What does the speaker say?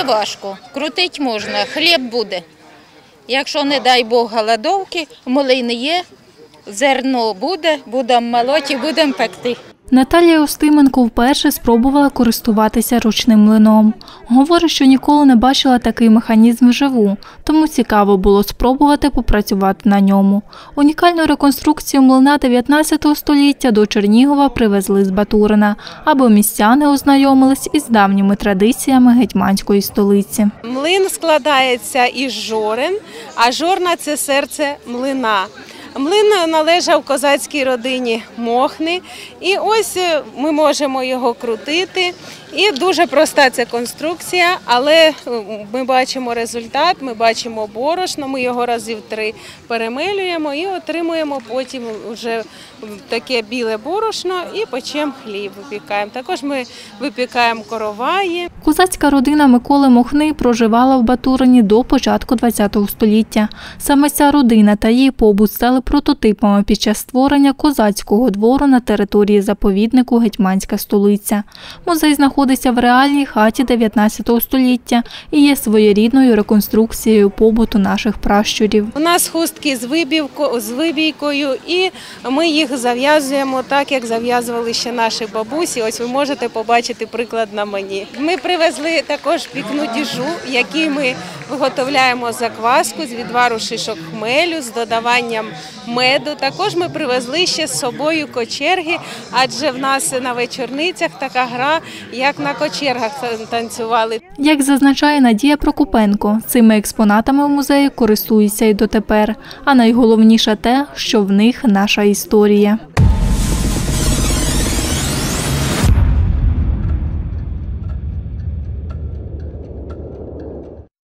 не важко, крутить можна, хліб буде. Якщо, не дай Бог, голодовки, млин є, зерно буде, будемо молоти, будемо пекти. Наталія Устименко вперше спробувала користуватися ручним млином. Говорить, що ніколи не бачила такий механізм вживу, тому цікаво було спробувати попрацювати на ньому. Унікальну реконструкцію млина 19 століття до Чернігова привезли з Батурина, аби містяни ознайомились із давніми традиціями гетьманської столиці. Млин складається із жорен, а жорна – це серце млина. Млин належав козацькій родині Мохни, і ось ми можемо його крутити. І дуже проста ця конструкція, але ми бачимо результат, ми бачимо борошно, ми його разів 3 перемелюємо і отримуємо потім вже таке біле борошно і печемо хліб, випікаємо. Також ми випікаємо короваї. Козацька родина Миколи Мохни проживала в Батурині до початку ХХ століття. Саме ця родина та її побут стали прототипами під час створення козацького двору на території заповіднику «Гетьманська столиця». Музей знаходиться в реальній хаті 19 століття і є своєрідною реконструкцією побуту наших пращурів. У нас хустки з вибійкою, і ми їх зав'язуємо так, як зав'язували ще наші бабусі. Ось ви можете побачити приклад на мені. Ми привезли також пікну діжу, який ми виготовляємо закваску з відвару шишок хмелю, з додаванням меду. Також ми привезли ще з собою кочерги, адже в нас на вечорницях така гра, як на кочергах танцювали. Як зазначає Надія Прокопенко, цими експонатами в музеї користуються і дотепер. А найголовніше те, що в них наша історія.